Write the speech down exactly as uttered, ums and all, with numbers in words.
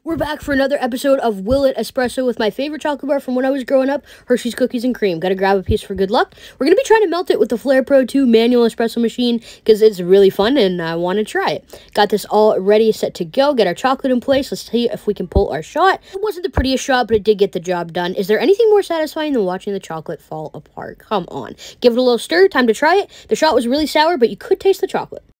We're back for another episode of Will It Espresso with my favorite chocolate bar from when I was growing up, Hershey's Cookies and Cream. Gotta grab a piece for good luck. We're gonna be trying to melt it with the Flair Pro two manual espresso machine because it's really fun and I want to try it. Got this all ready, set to go. Get our chocolate in place. Let's see if we can pull our shot. It wasn't the prettiest shot, but it did get the job done. Is there anything more satisfying than watching the chocolate fall apart? Come on. Give it a little stir. Time to try it. The shot was really sour, but you could taste the chocolate.